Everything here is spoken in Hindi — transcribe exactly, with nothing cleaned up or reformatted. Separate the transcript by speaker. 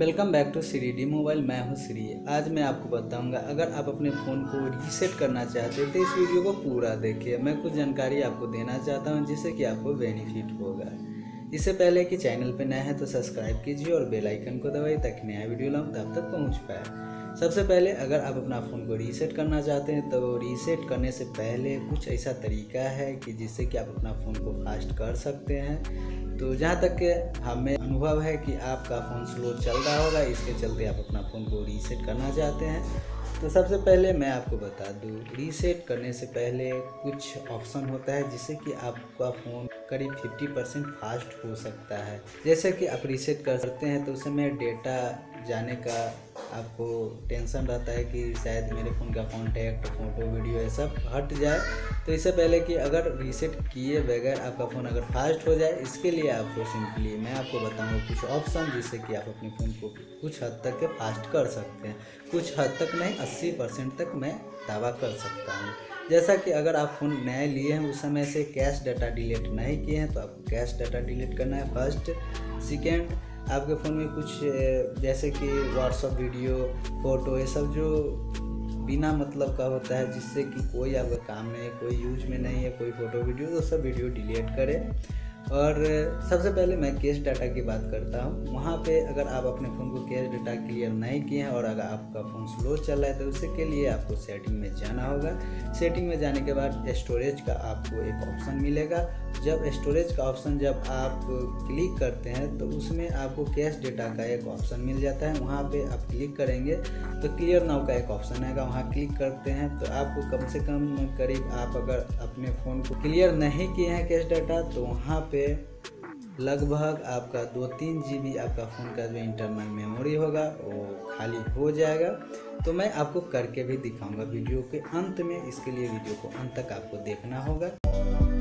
Speaker 1: Welcome back to Shri D mobile. मैं हूं श्री। आज मैं आपको बताऊंगा, अगर आप अपने फ़ोन को रीसेट करना चाहते हैं तो इस वीडियो को पूरा देखिए। मैं कुछ जानकारी आपको देना चाहता हूं जिससे कि आपको बेनिफिट होगा। इससे पहले कि चैनल पर नया है तो सब्सक्राइब कीजिए और बेल आइकन को दबाइए ताकि नया वीडियो लाऊं तब तक पहुँच पाए। सबसे पहले अगर आप अपना फ़ोन को रीसेट करना चाहते हैं तो रीसेट करने से पहले कुछ ऐसा तरीका है कि जिससे कि आप अपना फ़ोन को फास्ट कर सकते हैं। तो जहाँ तक हमें अनुभव है कि आपका फ़ोन स्लो चल रहा होगा, इसके चलते आप अपना फ़ोन को रीसेट करना चाहते हैं। तो सबसे पहले मैं आपको बता दूं, रीसेट करने से पहले कुछ ऑप्शन होता है जिससे कि आपका फ़ोन करीब पचास परसेंट फास्ट हो सकता है। जैसे कि आप रीसेट करते हैं तो उस समय डेटा जाने का आपको टेंशन रहता है कि शायद मेरे फ़ोन का कॉन्टैक्ट, फ़ोटो, वीडियो ये सब हट जाए। तो इससे पहले कि अगर रीसेट किए बगैर आपका फ़ोन अगर फास्ट हो जाए, इसके लिए आपको सिंपली मैं आपको बताऊंगा कुछ ऑप्शन जिससे कि आप अपने फ़ोन को कुछ हद तक के फास्ट कर सकते हैं। कुछ हद तक नहीं, अस्सी परसेंट तक मैं दावा कर सकता हूँ। जैसा कि अगर आप फ़ोन नए लिए हैं उस समय से कैश डाटा डिलीट नहीं किए हैं तो आपको कैश डाटा डिलीट करना है फर्स्ट। सेकेंड, आपके फ़ोन में कुछ जैसे कि व्हाट्सअप वीडियो, फ़ोटो ये सब जो बिना मतलब का होता है जिससे कि कोई आपका काम नहीं है, कोई यूज में नहीं है, कोई फ़ोटो वीडियो, तो सब वीडियो डिलीट करें। और सबसे पहले मैं कैश डाटा की बात करता हूँ। वहाँ पे अगर आप अपने फ़ोन को कैश डाटा क्लियर नहीं किए हैं और अगर आपका फ़ोन स्लो चल रहा है तो उसके लिए आपको सेटिंग में जाना होगा। सेटिंग में जाने के बाद स्टोरेज का आपको एक ऑप्शन मिलेगा। जब स्टोरेज का ऑप्शन जब आप क्लिक करते हैं तो उसमें आपको कैश डाटा का एक ऑप्शन मिल जाता है। वहाँ पे आप क्लिक करेंगे तो क्लियर नाउ का एक ऑप्शन आएगा, वहाँ क्लिक करते हैं तो आपको कम से कम करीब आप अगर अपने फ़ोन को क्लियर नहीं किए हैं कैश डाटा तो वहाँ पे लगभग आपका दो तीन जी बी आपका फ़ोन का जो इंटरनल मेमोरी होगा वो खाली हो जाएगा। तो मैं आपको करके भी दिखाऊंगा वीडियो के अंत में, इसके लिए वीडियो को अंत तक आपको देखना होगा।